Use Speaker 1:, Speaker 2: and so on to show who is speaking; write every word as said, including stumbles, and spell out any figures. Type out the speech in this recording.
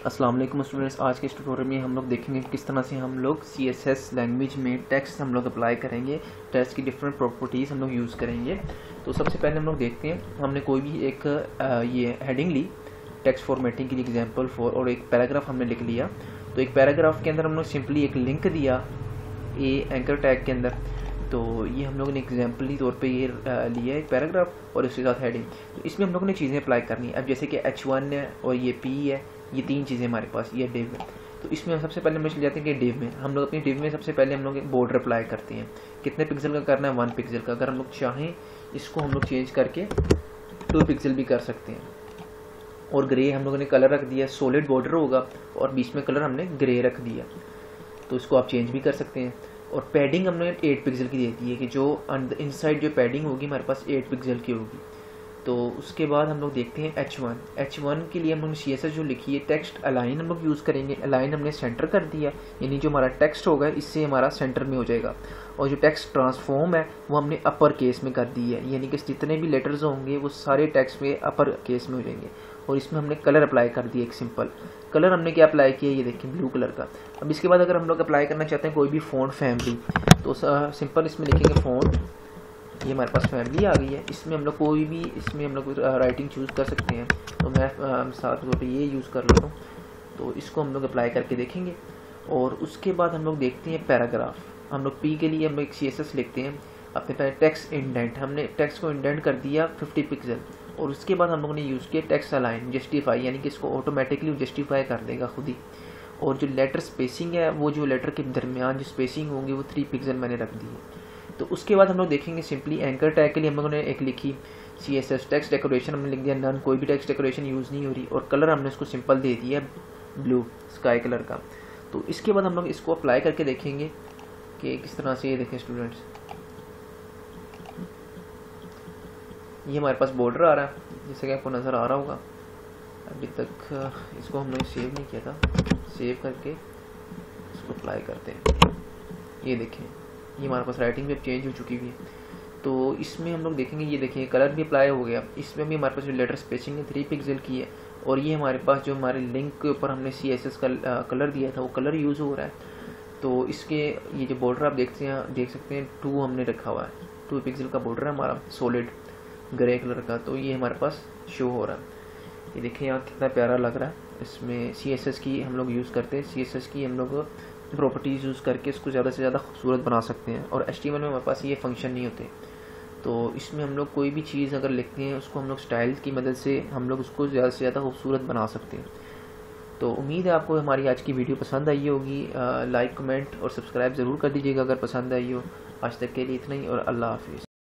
Speaker 1: अस्सलाम वालेकुम स्टूडेंट्स। आज के इस ट्यूटोरियल में हम लोग देखेंगे किस तरह से हम लोग सी एस एस लैंग्वेज में टेक्स्ट हम लोग अप्लाई करेंगे। टेक्स्ट की डिफरेंट प्रॉपर्टीज़ हम लोग यूज़ करेंगे। तो सबसे पहले हम लोग देखते हैं, हमने कोई भी एक आ, ये हेडिंग ली टेक्स्ट फॉर्मेटिंग के लिए एग्जांपल फॉर, और एक पैराग्राफ हमने लिख लिया। तो एक पैराग्राफ के अंदर हम लोग सिंपली एक लिंक दिया ए एंकर टैग के अंदर। तो ये हम लोगों ने एग्जाम्पली तौर पे ये लिया है एक पैराग्राफ और उसके साथ हेडिंग। तो इसमें हम लोगों ने चीज़ें अप्लाई करनी है। अब जैसे कि एच वन है और ये पी है, ये तीन चीज़ें हमारे पास, ये डिव है। तो इसमें हम सबसे पहले हम चले जाते हैं कि डिव में हम लोग अपनी डिव में सबसे पहले हम लोग बॉर्डर अप्लाई करते हैं। कितने पिक्सल का करना है? वन पिक्सल का। अगर हम लोग चाहें इसको हम लोग चेंज करके टू पिक्सल भी कर सकते हैं। और ग्रे हम लोगों ने कलर रख दिया, सॉलिड बॉर्डर होगा और बीच में कलर हमने ग्रे रख दिया। तो इसको आप चेंज भी कर सकते हैं। और पैडिंग हमने एट पिक्सल की देती है कि जो इनसाइड जो पैडिंग होगी हमारे पास एट पिक्सल की होगी। तो उसके बाद हम लोग देखते हैं एच वन। एच वन के लिए हम लोग सी एस एस जो लिखी है टेक्स्ट अलाइन हम लोग यूज़ करेंगे। अलाइन हमने सेंटर कर दिया, यानी जो हमारा टेक्स्ट होगा इससे हमारा सेंटर में हो जाएगा। और जो टेक्स्ट ट्रांसफॉर्म है वो हमने अपर केस में कर दी है, यानी कि जितने भी लेटर्स होंगे वो सारे टेक्स्ट में अपर केस में हो जाएंगे। और इसमें हमने कलर अप्लाई कर दिया, एक सिंपल कलर हमने क्या अप्लाई किया, ये देखिए ब्लू कलर का। अब इसके बाद अगर हम लोग अप्लाई करना चाहते हैं कोई भी फ़ॉन्ट फैमिली, तो सिंपल इसमें लिखेंगे फ़ॉन्ट। ये हमारे पास फैमिली आ गई है। इसमें हम लोग कोई भी इसमें हम लोग राइटिंग चूज़ कर सकते हैं। तो मैं साथ तौर पर ये यूज़ कर लेता हूँ। तो इसको हम लोग अप्लाई करके देखेंगे। और उसके बाद हम लोग देखते हैं पैराग्राफ। हम लोग पी के लिए हम लोग एक सी एस एस लिखते हैं अपने पहले टेक्स्ट इंडेंट। हमने टेक्स्ट को इंडेंट कर दिया फिफ्टी पिक्सल। और उसके बाद हम लोगों ने यूज़ किया टेक्स्ट अलाइन जस्टिफाई, यानी कि इसको ऑटोमेटिकली जस्टिफाई कर देगा खुद ही। और जो लेटर स्पेसिंग है वो जो लेटर के दरमियान जो स्पेसिंग होंगी वो थ्री पिक्सल मैंने रख दी है। तो उसके बाद हम लोग देखेंगे सिंपली एंकर टैग के लिए हम लोगों ने एक लिखी C S S text decoration हमने लिख दिया नन, कोई भी टेक्स्ट डेकोरेशन यूज़ नहीं हो रही। और कलर हमने उसको सिंपल दे दिया ब्लू स्काई कलर का। तो इसके बाद हम लोग इसको अप्लाई करके देखेंगे कि किस तरह से ये देखें स्टूडेंट्स, ये हमारे पास बॉर्डर आ रहा है जैसे कि आपको नज़र आ रहा होगा। अभी तक इसको हम लोग सेव नहीं किया था, सेव करके इसको अप्लाई करते हैं। ये देखें, ये हमारे पास राइटिंग भी अब चेंज हो चुकी हुई है। तो इसमें हम लोग देखेंगे, ये देखिए कलर भी अप्लाई हो गया। इसमें भी हमारे पास जो लेटर स्पेसिंग है थ्री पिक्सल की है। और ये हमारे पास जो हमारे लिंक के ऊपर हमने सी एस एस का कलर दिया था वो कलर यूज़ हो रहा है। तो इसके ये जो बॉर्डर आप देखते हैं देख सकते हैं टू हमने रखा हुआ है, टू पिक्सल का बॉर्डर है हमारा सॉलिड ग्रे कलर का। तो ये हमारे पास शो हो रहा है। ये देखिए यहाँ कितना प्यारा लग रहा है। इसमें सी एस एस की हम लोग यूज़ करते हैं, सी एस एस की हम लोग प्रॉपर्टीज़ यूज़ करके इसको ज़्यादा से ज़्यादा खूबसूरत बना सकते हैं। और एच टी एम एल में हमारे पास ये फंक्शन नहीं होते। तो इसमें हम लोग कोई भी चीज़ अगर लिखते हैं उसको हम लोग स्टाइल की मदद से हम लोग उसको ज़्यादा से ज़्यादा खूबसूरत बना सकते हैं। तो उम्मीद है आपको हमारी आज की वीडियो पसंद आई होगी। लाइक कमेंट और सब्सक्राइब ज़रूर कर दीजिएगा अगर पसंद आई हो। आज तक के लिए इतना ही और अल्लाह हाफिज़।